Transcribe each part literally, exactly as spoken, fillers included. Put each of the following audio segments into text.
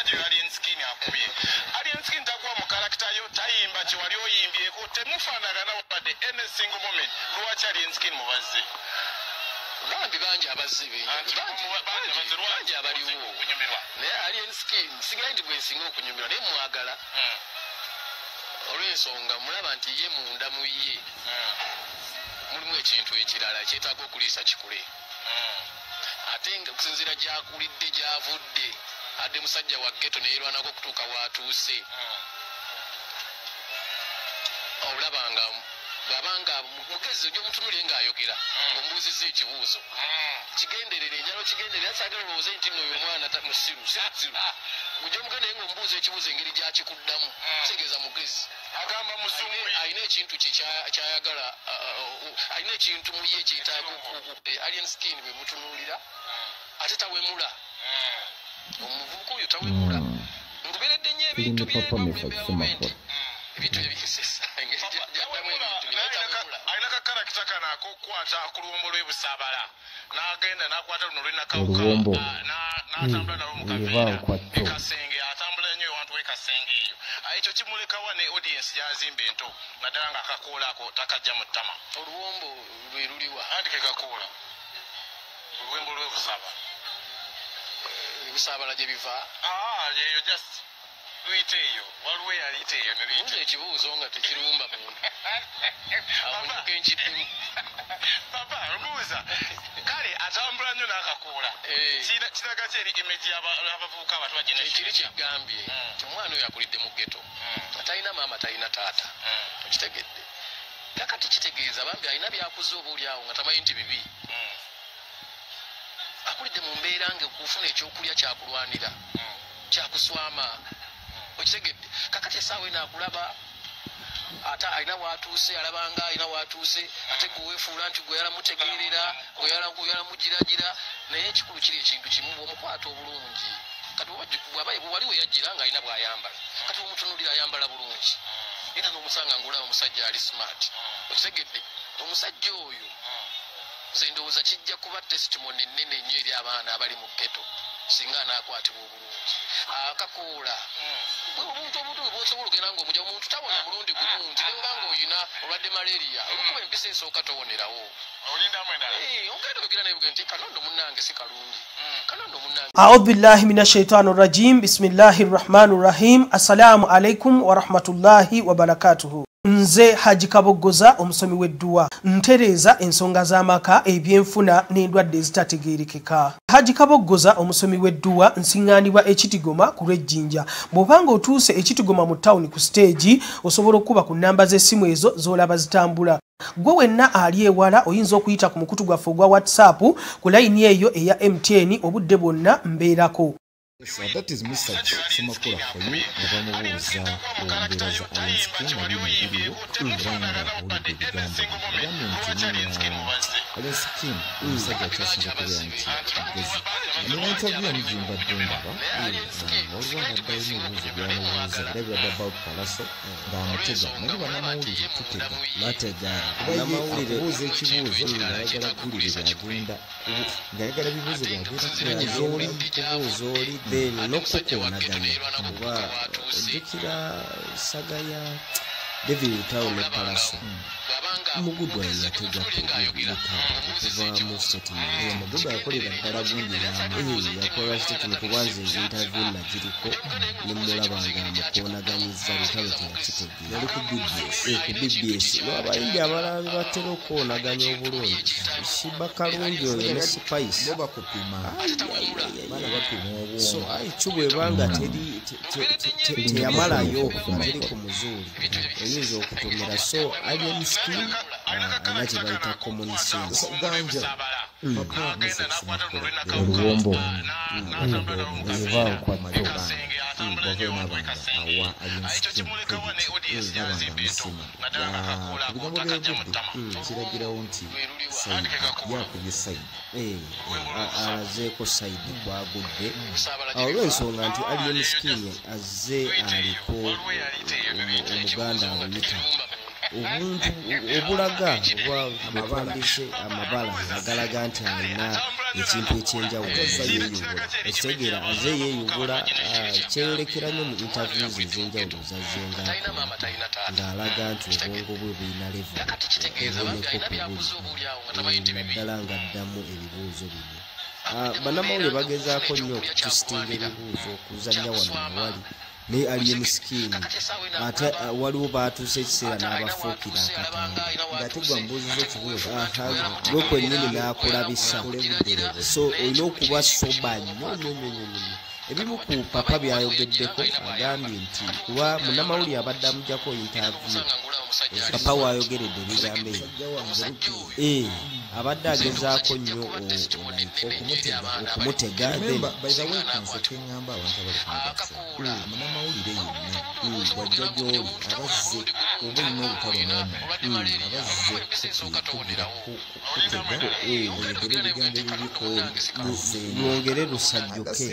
omusajja oyo alien skin akubye alien skin takuwa mu character yo tayimba kye wali oyimbyeko temufaanagana wadde any single moment lwaki alien skin mubazze bambi bangi abazze bangi abaliwo naye alien skin sigaye nti bwensinga okunyumirwa naye mwagala olw'ensonga mulaba nti ye munda mu ye mulimu ekintu ekirala kyetaaga okuliisa kikule ate nga okusinziira gyakulidde gyavudde adde musajja wa ghetto neyerwanako okutuuka waatuuse olabanga bw'abanga mugezi ojja omutunulire ng'ayogera ng'omubuuzizza ekibuuzo kigenderere enjalo kigenderere akyagala olowooze nti nno oyo omwana musiru sirusiru ojja omugenda naye ng'omubuuza ekibuuzo engeri gyakikuddamu kitegeeza mugezi agamba musungu alina ekintu kye kyayagala alina ekintu mu ye kyetaaga alien skin bwe mutunuulira ate tawemula omuvubuka oyo tawemula ngoberedde nnyo ebintu byemomenti ebintu ebikisesa engeri gyaddamu ebintu alina kakarakita kana akokukwata ku luwombo lw'ebusaabala n'agenda n'akwata luno lwenakawuka n'atambula nalwo mukabekasenge atambula nnyo ewantu w'ekasenge eyo ekyo kimulekawa ne audience gyazimba ento naddala ng'akakoola ako takajja mu ttama oluwombo lwe luliwa anti ke kakoola oluwembo lw'ebusaabala ebusaabala gye biva eyo just luyite eyo waliwo eyaliyite eyo neluyite ekibuuzo nga tekirumba muntu amunyuka enkiddemu papa lubuuza kale atambula nnyo n'akakoola kiraga ki eri image y'abavubuka abato ekiri kigambye nti omwana oyo akulidde mu ghetto atalina maama talina taata okitegedde kakati kitegeeza bambi alina byakuze obaoliawo nga tamanyi nti bibi akulidde mu mbeera ng'okufuna ekyokulya kyakulwanira kyakuswama okitegedde kakati essaawa eno akulaba ate alina waatuuse alabanga alina waatuuse ate gwe weefuula nti gwe yalamutegeerera gwe yalamugiragira naye ekikulu kiri ekintu kimu bw'omukwata obulungi kati wali we yajjira ng'alina bw'ayambala kati bw'omutunuulira ayambala bulungi era n'omusanga ng'olaba omusajja ali smart okitegedde omusajja oyo nze ndowooza kijja kuba testimony ennene nnyo eri abaana abali mu ghetto singa anaakwatibwa obulungi akakoola bwe omuntu obutu bwe bwosobola ogenda ng'omujja omuntu tabona mulundi gumu nti ne bwobanga oyina olwadde malaria olukuba empisa esooka towonerawo ogenda oyogera naye nti kanondo munnange si kalungi kanondo munnange audhu billahi minash shaitani rajim bismillahi rrahmani rrahim assalamu alaikum warahmatullahi wabarakatuhu. Nze Haji Kaboggoza omusomi w'edduwa ntereeza ensonga z'amaka ebyenfuna n'endwadde ezitategeerekeka. Haji Kaboggoza omusomi w'edduwa nsiŋŋaanibwa ekitigoma ku lw'ejjinja. Bw'obanga otuuse ekitigoma mu ttawuni ku siteegi osobola okuba ku nnamba z'essimu ezo z'olaba zitambula. Gwe wenna ali ewala oyinza okuyita ku mukutu gwaffe ogwa WhatsApp ku layini eyo eya M T N obudde bwonna mbeerako. So that is Mesarch Semakula for you. Abamubuuza Mwegendereza alien skin ali mu video kuranga uli bigamba bigamba nti alien skin umusajja kyasinga kubeera nti Mugezi nina interview yamujimba ddendaba waliwo abaddayo n'ebibuuzo byamubuuza era byadde about Pallaso ng'amutega naye bannamawulire tutega batega akubuuza ekibuuzo ng'ayagala kuwulira byagenda ng'ayagala ebibuuzo byagenda zooli kubuuza oli then n'okukoonaganya kuba ojjukira saga ya David Town ne Pallaso Mugudwa yatega okuva mu statement Mugudwa yakolera ddala gundi yakola statement kubanza interview nagiriko nemulabanga mukoonaganyizza lutalo teyakitegera yali ku B B S ku B B S n'abayimbi abalala batera okukoonaganya obulungi Shiba Kalungi oyo ne Spice boba kupima bala bapima obwo so ayitubwe banga teri teyamalayo teri ku muzuri oyinza okutumira so alien skin anati baita common sense ganja papa oluwombo eva kwa majoba bovema banga awa alien skin kiragirawo nti yakubye saidi azeeko saidi gwagudde olw'ensonga nti alien skin azze aliko omuganda amuyita obuntu obulaga oba amabandise amabala agalaga nti alina ekintu ekyenjawulo ekitegeera aze yeeyubula kyeyolekera nnyo mu interviews ez'enjawulo zazenga ng'alaga nti obwongo bwe bulina levu oboneko ku buli naddala ng'addamu ebibuuzo bino bannamawulire bagezaako nnyo okutusitinga ebibuuzo okuzannya wano awali naye alien skin ate waliwo baatuuse ekiseera n'abafuukira akatanga ng'ate gwa mbuuziza ekibuuzo gwe kwennyini n'akulabisa so olina okuba soba nnyo nnyo ebimu ku papa byayogeddeko agambye nti kuba munnamawulire abadde amugyako interview papa waayogeredde ebigambo ebyo abadde agezaako nnyo okumutega munnamawulire yenna bwajja gy'oli abazze oba olina obutalo n'omu abazze kutega oyogere ebigambo ebiriko mwongere lusajjuke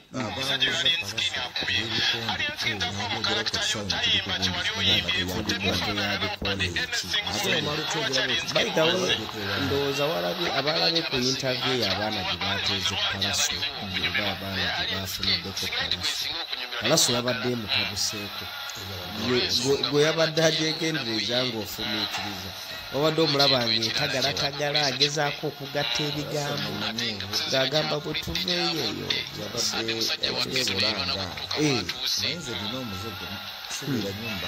bayigawe ndowooza abalabye ku interview y'abaana gye bateeze Pallaso oba abaana gye bafuniddeko Pallaso Pallaso yabadde mutabuseeko gwe yabadde ajegendereza ng'ofumiikiriza wabadde omulaba ng'etagalatagala agezaako okugatta ebigambo ng'agamba bwe tuveeyo eyo yakyebulanga nayenze lina omuzigo subira nyumba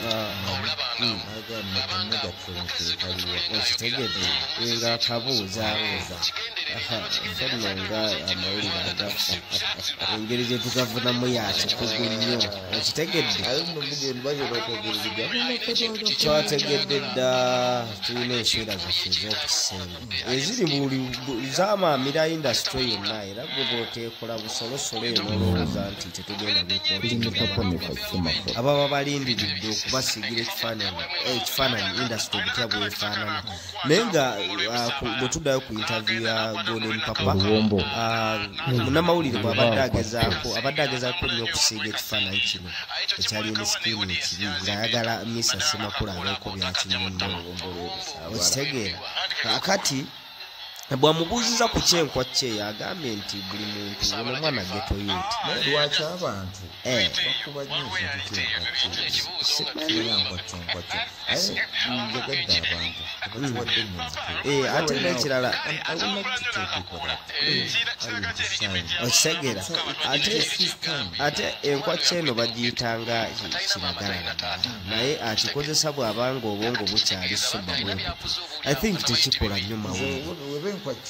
okitegedde nga akabuuzaabuuza fenno nga amawulire agafa engeri gye tugavunamu yakikugu nnyo okitegedde twategedde dda tulina ensuula zaffe ez'okusenga eziri buli zamaamira indasitule yonna era gwe bw'oteekola busolosolo eno olowooza nti tetugenda bikooti ababa balindiridde okubasiigira ekifaananyi indasitule obutya bwefaanana naye nga bwe tuddayo ku interview ya Golden Papa munnamawulire bw'abadde agezaako abadde agezaako nnyo okusiiga ekifaananyi kino ekyali emisikini ekibi ng'ayagala Misa Semakula abeeko byakinyonnyola okitegeera kakati bwamubuuziza ku kyenkwa kye yagambye nti buli muntu ono omwana getoyeti naye lwaki abantu bakuba nnyo ekintu kyenkwakkyenkwakkyo aye njagadde abantu abakiwadde nnyo ate n'ekirala okitegeera ate enkwakya eno bagiyitanga kiragala naye akikozesa bw'abanga obwongo bukyali soba bwebutu I think tekikola nnyo mawulire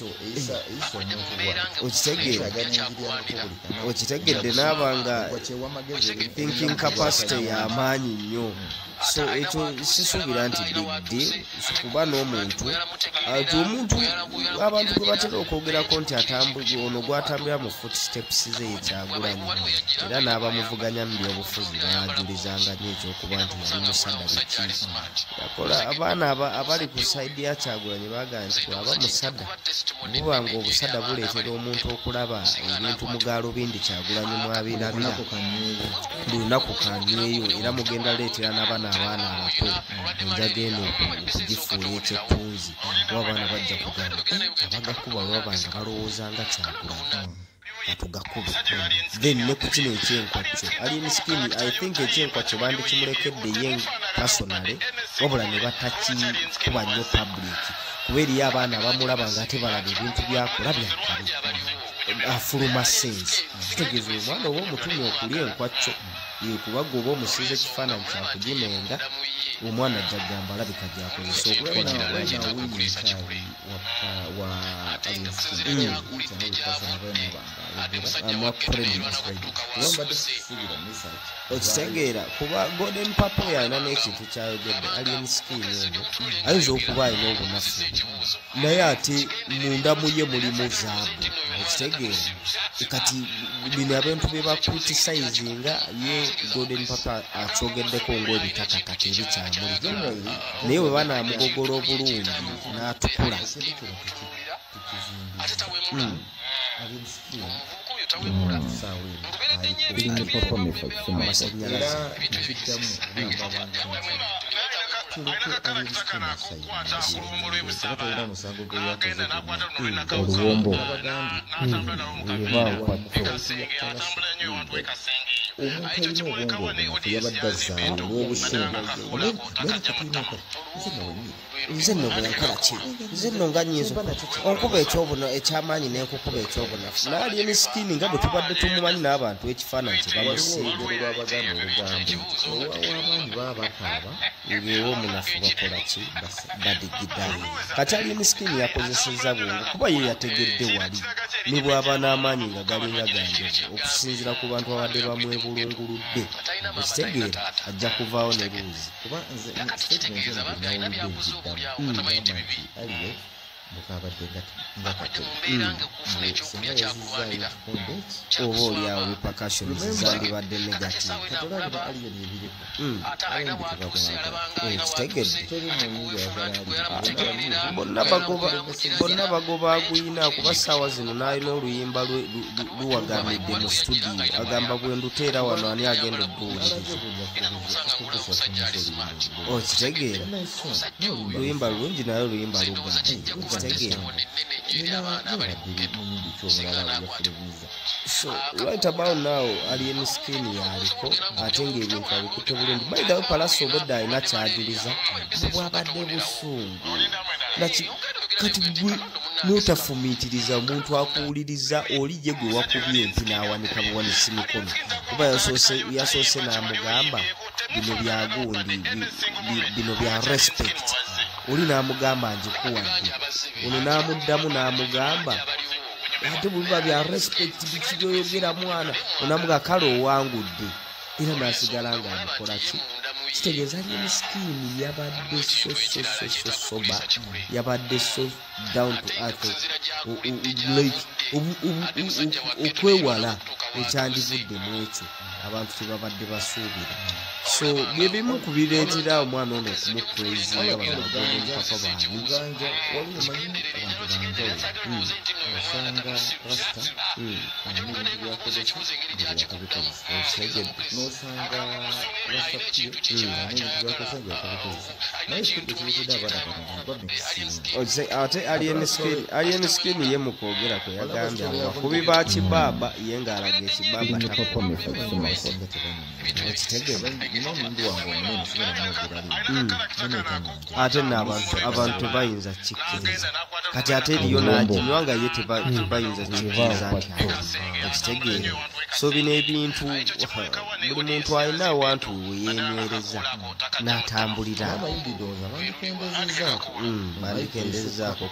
okitegedde n'abanga thinking capacity y'amaanyi nnyo so ekyo sisuubira nti big deal kuba n'omuntu ati omuntu abantu gwe batera okwogerako nti atambuli ono gwatambulira mu footsteps ze yekyagulanye era n'abamuvuganya mu byobufuzi baajulizanga nnyo ekyokuba nti yali musada biki yakola abaana abali ku sayidi ya Kyagulanyi baagamba nti bw'aba musada buba nga obusada buleetera omuntu okulaba ebintu mu gaalubindi Kyagulanyi mwabirabira buli lunaku kanyweyo era mugenda leetera n'abaana abaana abato enjaga eno okugifuula ekyettunzi oba abaana bajja kugamba abagakuba baba nga balowooza nga Kyagulanyi atugakuba then ne ku kino ekyenkwakyo ali misikini I think ekyenkwakyo bandikimulekedde ye personally wabula ne batakikuba nnyo public kuba eriyo abaana abamulaba nga ate balaba ebintu byakola byakabi afuluma sense kitegeeza omwana oba omutume okulya enkwakyo kuba gwe oba omusiiza ekifaananyi kyakugimenga omwana ajja kugamba alabika gyakozesa okukola okitegeera kuba Golden Papa yalina n'ekintu kyayogedde alien skin eno ayinza okuba alina obunafu naye ate munda muye mulimu zaabu okitegeera kati bino abantu be bakritisayizinga ye Golden Papa akyogeddeko ng'ebitakataka ebikyamuli naye bwe banaamugogola obulungi n'atukula oluwombo eba kwatto omuntu alina obwongo yabadde azaawo olw'obusungu nze nno bwenkola ki nze nno nga nyinza onkuba ekyobuna ekyamaanyi n'enkukuba ekyobunafu naali emisikini nga bwe tubadde tumumanyi n'abantu ekifaananyi kye bamusiiga lwabagamba obugambo ow'amaanyi baba bakaaba ebeewo omunafu bakola ki badigidali kati ali emisikini yakozeseza bwongo kuba ye yategedde wali ne bw'aba n'amaanyi nga galinga ganjovu okusinziira ku bantu abadde bamwebulunguludde ekitegeera ajja kuvaawo ne buuzi kuba nze statement eno nawulidde aliye mukabadde nga oba oliawo repercussions zandibadde negative kitegedde bonna bagoba aguyina kuba ssaawa zino n'alina oluyimba luwagamidde mu studio agamba bwe nduteera wano ani agenda odduwuliriza okitegeera oluyimba lulungi naye oluyimba lugamba so right about now alien skin yaliko ate ng'ebintu abikutte bulungi by the way Pallaso obedda alina kyajuliza bwabadde busungu kati gwe n'otafumiitiriza omuntu akuwuliriza oli je gwe wakubye empi n'awanika buwanisi mikono kuba yasoose n'amugamba bino bya gundi bino bya respect oli n'amugamba njikuwadde ono n'amuddamu n'amugamba ate bwe bya respect biki byoyogera mwana onamuga kale owangudde era n'asigala ng'amukola ki kitegeeza ali emisikini yabadde so so so so soba yabadde so down to earth like okwewala ekyandivudde mu ekyo abantu tebabadde basuubira so byebimu kubireetera omwana ono okumupraise nga banagomupapa baani uganja wali omanyi abantu banjawulo osanga rasta n'ebintu byakozesa byakabikoze n'osanga rasta n'ebintu byakozesa byakabikoze naye ekibitedde abaana bano bamekisinga ate alien skin ye mukwogera kwe yagambye abakubi ba kibaaba ye ng'alaga ekibaaba ekitegeeza ate n'abantu bayinza kikkiriza kati ate eriyo n'aginywa nga ye tebayinza kikkiriza nti ekitegeera so bino ebintu buli muntu alina awantu weyenywereza n'atambulira balikendezaako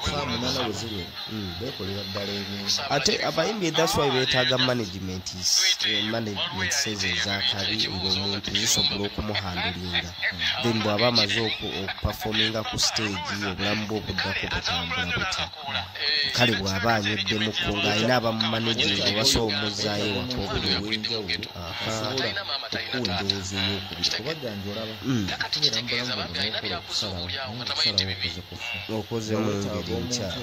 ate abayimbi that's why beetaaga management management says ezakabi ng'omuntu zisobola okumuhandulinga then bw'aba amaze okupafominga ku stage obulamu bwe obuddako butambula butya kale bw'aba anyweddemukko ng'alina abamumanaginga obasobola omuzaayo waka obulwenjawulo okuwendowooza eyokubiri kuba ganja olaba tubeera mubulamu bwonna nokola okusalawo okusalawo okoze kufa okoze mu ngeri nkya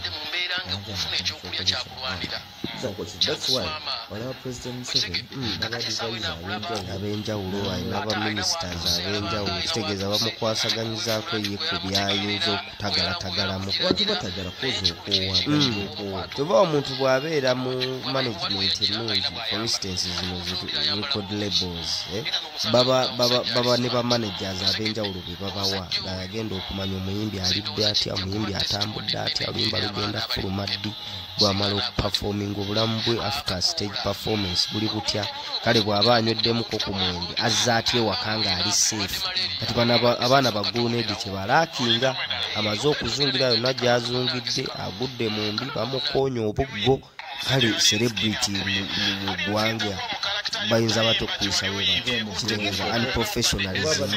that's why olaba president Museveni n'abadivayiza ab'enjawulo alina abaministers ab'enjawulo kitegeeza bamukwasaganyizaako ye ku byayinza okutagalatagalamu abantu batagala koza okoowa teba omuntu bw'abeera mu management ennungi for instance zino record labels baba ne bamanagers ab'enjawulo be babawa ng'agenda okumanya omuyimbi alidde atya omuyimbi atambudde atya oluyimba lugenda fuluma ddi bw'amala okupafominga obulamu bwe after stage performance buli butya kale bw'aba anyweddemuko ku mwenge azza atya ewaka ng'ali safe kati abaana baguneedi kye balaakinga amaze okuzungira yonna gy'azungidde agudde mu mbi bamukoonya obuggo kale celebrity mu ggwanga bayinza bato okuyisa we batyo kitegeeza unprofessionalism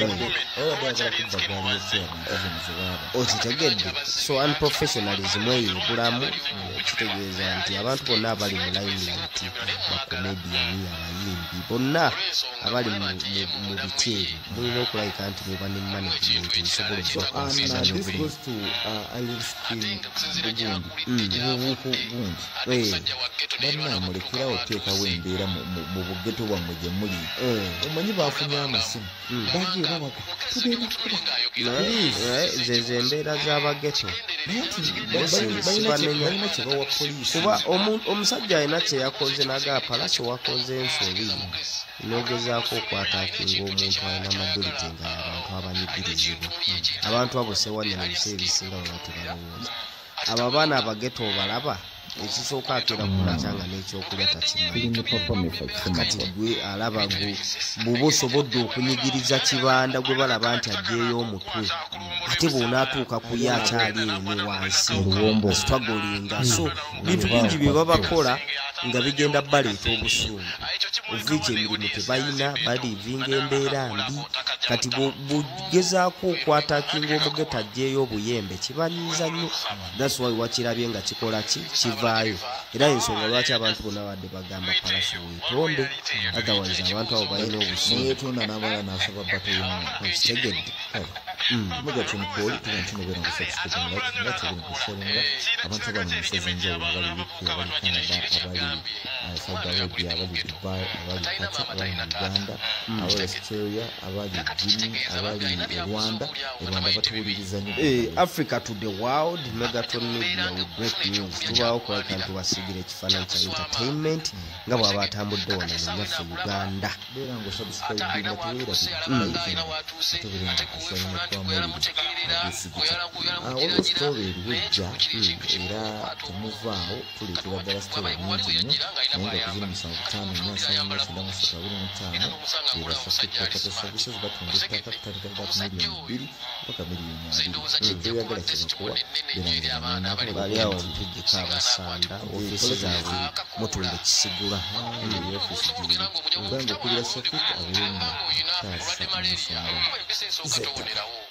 okitegedde so unprofessionalism eyo ebulamu kitegeeza nti abantu bonna abali mu limelight bakomediani abayimbi bonna abali mu biti ebyo mulina okulayika nti muba ne management esobola banna mulekerawo oteekawo embeera mu bugere abageto bamwe gye muli omanyi bafunye amasimu bagira baga tugenda kuba zezo embeera z'abageto balina kyebawa poliisi kuba omusajja alina kye yakoze nagaa Pallaso wakoze ensobi nogezaako okwataakinga omuntu alina amability nga abantu abanyigirizibwa abantu abo sewanne mu biseera ebisinga baba tebalowooza abo abaana abageto obalaba ekisooka atera kulakyanga n'ekyokulya takimanyikati gwe alaba bw'oba osobodde okunyigiriza kibanda gwe balaba nti aggyeyo omutwe ate bw'onaatuuka ku ye akyali eno wansi asitwagolinga so bintu bingi bye babakola nga bigenda baleeta obusungu oviiki emirimu tebalina balivinga embeera mbi kati bugezaako okwataakinga omugeta aggyeyo obuyembe kibanyiiza nnyo that's why wakirabye nga kikola ki kivaayo era ensonga lwaki abantu bonna badde bagamba Pallaso weetonde otherwise abantu abo balina obusungu neyetonda n'abala n'asaba batekitegedde muga tumukoli tunatunobera ngu subscribe nga tuli kusharinga abantu bali mu nsozi enjawulo abali U K abali Canada abali Saudi Arabia abali Dubai abali Qatar abali Uganda abali Australia abali Guinea abali Rwanda Rwanda batuwuliriza nnyo eh Africa to the world Megaton Media with break news tubaawo kwa kantu basigire ekifaananyi kya entertainment nga bw'aba atambudde wano mu nyaffe Uganda beera ngu subscribe nga tuwulira waliwo sitooba eriwejja era temuvaawo tuleetera ddala sitooba nyingi nnyo naye nga kuzina musanvu ttaano nnya nsanvu nnya kyenda musatu abiri mu ttaano ebasafettaka services batunda ettaka tutandika dda ku miliyoni bbiri mpaka miliyoni abiri kyoyagala kyebakuwa bali awo mpijjiko abasanda ofiisi zaabwe mutunda kisigula ofiisi gyeri nga nga okulira safit abeera nga taasa ensonga